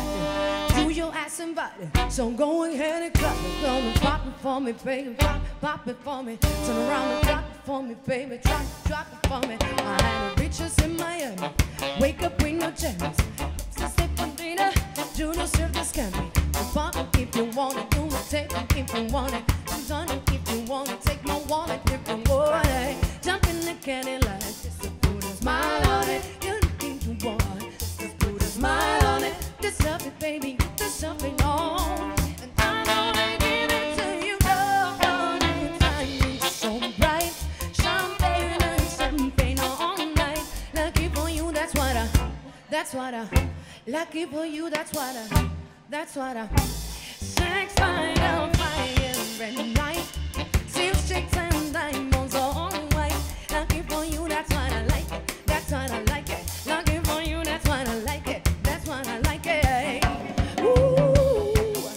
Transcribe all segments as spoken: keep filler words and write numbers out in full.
Do your ass and body, so go ahead and clap it. Come and pop it for me, baby, pop, pop it for me. Turn around and drop it for me, baby, drop, drop it for me. I had a riches in Miami, wake up with no jammies. Step on dinner, do no serve this candy. Pop it if you want it, do it, take it if you want it. Done it if you want it, take my wallet if you want it. Jump in the Cadillac, just to put a smile on it. You think you want it, just to put a smile on it. Deserve it, baby, you deserve it all. And I'm gonna give it to you all. Time is so bright, champagne and champagne all night. Lucky for you, that's what I, that's what I. Lucky for you, that's what I, that's what I. Sex fire on fire every night. Silk chicks and diamonds all white. Lucky for you, that's what I like it. That's what I like it. Lucky for you, that's what I like it. That's what I like it. Ooh.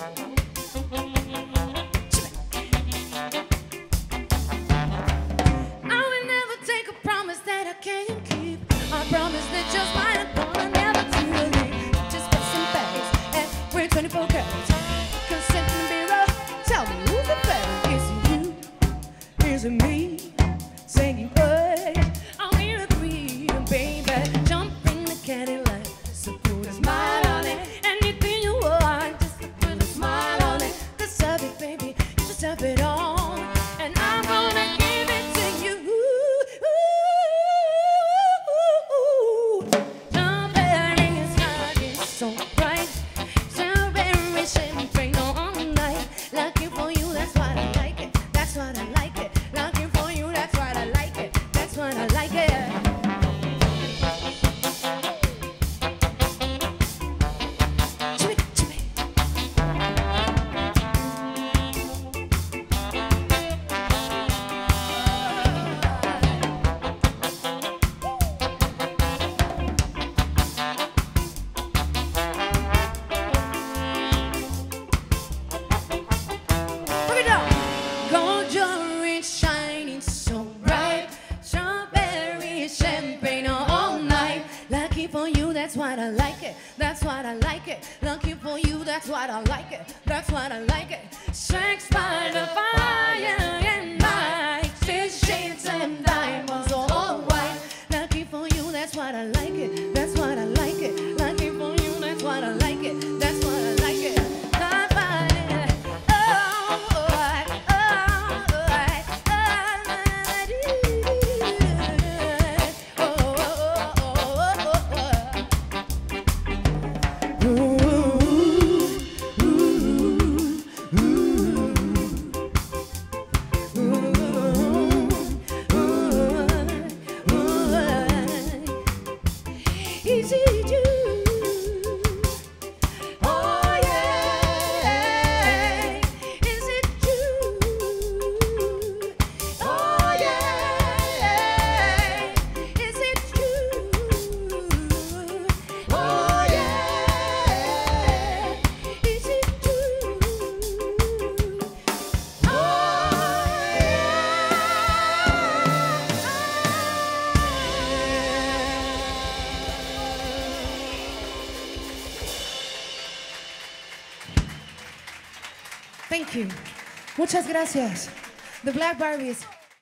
I will never take a promise that I can't keep. I promise that just my gonna never do the leave. Just put some bags and we're twenty-four carats. Consent in the mirror, tell me who's the better? Is it you? Is it me? Saying hey, I'm in a three, baby. Jump in the Cadillac, so put a smile on it. Anything you want, just put a smile on it. Deserve it, baby, you deserve it all. And I'm gonna give it to you. Champagne is hot, it's so bright. Strawberry champagne all night. Lucky for you, that's what I like it. That's what I like it. Lucky for you, that's what I like it. That's what I like it. Chimmy, chimmy. Look it up. Gold jewelry shining so bright. Strawberry champagne all night. Lucky for you, that's what I like it. That's what I like it. Lucky for you, that's what I like it. That's what I like it. Sex by the fire and night. Six shades and diamonds all white. Lucky for you, that's what I like it. That's what I like it. Lucky for you, that's what I like it. That's what I like it. I find it. Oh, oh, I, oh, oh, I, I do. Oh, oh, oh, oh, oh, oh. Ooh, ooh, ooh, ooh, ooh. Is it you? Oh yeah. Is it you? Oh yeah. Is it you? Oh yeah. Is it you? Oh Thank you. Muchas gracias. The Black Barbies.